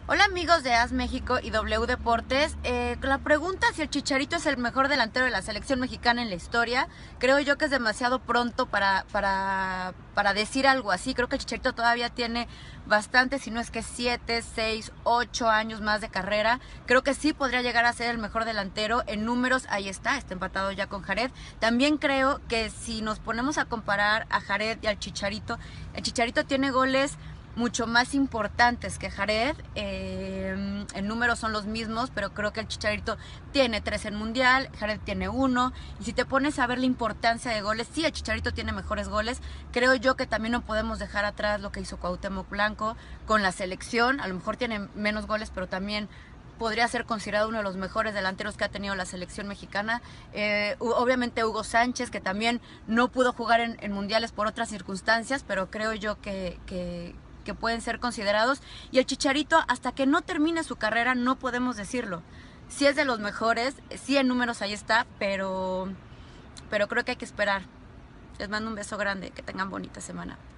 Hola amigos de AS México y W Deportes. La pregunta si el Chicharito es el mejor delantero de la selección mexicana en la historia, creo yo que es demasiado pronto para decir algo así. Creo que el Chicharito todavía tiene bastante, si no es que 7, 6, 8 años más de carrera. Creo que sí podría llegar a ser el mejor delantero. En números ahí está empatado ya con Jared. También creo que si nos ponemos a comparar a Jared y al Chicharito, el Chicharito tiene goles mucho más importantes que Jared. En números son los mismos, pero creo que el Chicharito tiene 3 en Mundial, Jared tiene 1, y si te pones a ver la importancia de goles, sí, el Chicharito tiene mejores goles. Creo yo que también no podemos dejar atrás lo que hizo Cuauhtémoc Blanco con la selección. A lo mejor tiene menos goles, pero también podría ser considerado uno de los mejores delanteros que ha tenido la selección mexicana. Obviamente Hugo Sánchez, que también no pudo jugar en mundiales por otras circunstancias, pero creo yo que pueden ser considerados. Y el Chicharito, hasta que no termine su carrera, no podemos decirlo. Sí es de los mejores, sí en números ahí está, pero creo que hay que esperar. Les mando un beso grande, que tengan bonita semana.